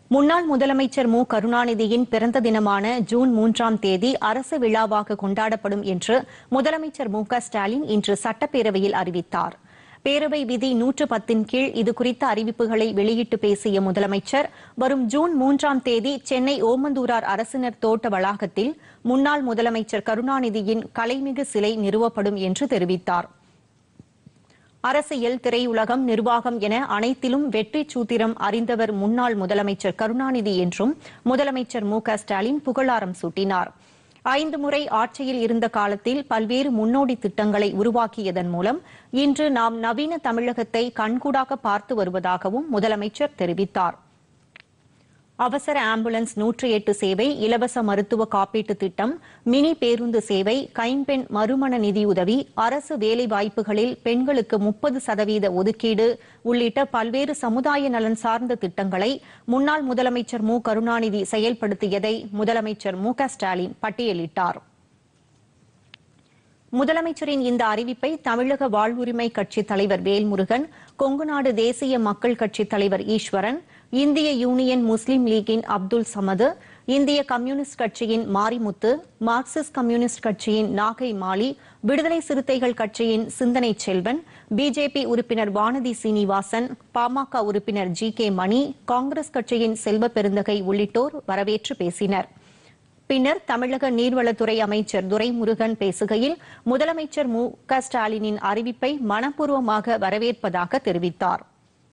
முன்னாள் முதலமைச்சர் மு கருணாநிதியின் பிறந்த தினமான ஜூன் 3ஆம் தேதி அரசு விழாவாக கொண்டாடப்படும் என்று முதலமைச்சர் மு ஸ்டாலின் இன்று சட்டப்பேரவையில் அறிவித்தார். பேரவை விதி 110 கீழ் இதுகுறித்த அறிவிப்புகளை வெளியிட்டு பேசிய முதலமைச்சர், வரும் ஜூன் 3ஆம் தேதி சென்னை ஓமந்தூரார் அரசினர் தோட்ட வளாகத்தில் முன்னாள் முதலமைச்சர் கருணாநிதியின் கலைமிகு சிலை நிறுவப்படும் என்று தெரிவித்தார். அரசியல், திரையுலகம், நிர்வாகம் என அனைத்திலும் வெற்றி சூத்திரம் அறிந்தவர் முன்னாள் முதலமைச்சர் கருணாநிதி என்றும் முதலமைச்சர் மு ஸ்டாலின் புகழாரம் சூட்டினார். 5 முறை ஆட்சியில் இருந்த காலத்தில் பல்வேறு முன்னோடி திட்டங்களை உருவாக்கியதன் மூலம் இன்று நாம் நவீன தமிழகத்தை கண்கூடாக பார்த்து வருவதாகவும் முதலமைச்சர் தெரிவித்தார். அவசர ஆம்புலன்ஸ் 108 சேவை, இலவச மருத்துவ காப்பீட்டு திட்டம், மினி பேருந்து சேவை, கைம்பெண் மறுமண நிதியுதவி, அரசு வேலைவாய்ப்புகளில் பெண்களுக்கு 30% ஒதுக்கீடு உள்ளிட்ட பல்வேறு சமுதாய நலன் சார்ந்த திட்டங்களை முன்னாள் முதலமைச்சர் மு கருணாநிதி செயல்படுத்தியதை முதலமைச்சர் மு ஸ்டாலின் பட்டியலிட்டார். முதலமைச்சரின் இந்த அறிவிப்பை தமிழக வாழ்வுரிமை கட்சித் தலைவர் வேல்முருகன், கொங்குநாடு தேசிய மக்கள் கட்சித் தலைவர் ஈஸ்வரன், இந்திய யூனியன் முஸ்லீம் லீக்கின் அப்துல் சமது, இந்திய கம்யூனிஸ்ட் கட்சியின் மாரிமுத்து, மார்க்சிஸ்ட் கம்யூனிஸ்ட் கட்சியின் நாகை மாலி, விடுதலை சிறுத்தைகள் கட்சியின் சிந்தனை செல்வன், பிஜேபி உறுப்பினர் வானதி சீனிவாசன், பாமக உறுப்பினர் ஜி.கே. மணி, காங்கிரஸ் கட்சியின் செல்வ பெருந்தகை உள்ளிட்டோர் வரவேற்று பேசினர். பின்னர் தமிழக நீர்வளத்துறை அமைச்சர் துரைமுருகன் பேசுகையில், முதலமைச்சர் மு ஸ்டாலினின் அறிவிப்பை மனப்பூர்வமாக வரவேற்பதாக தெரிவித்தார்.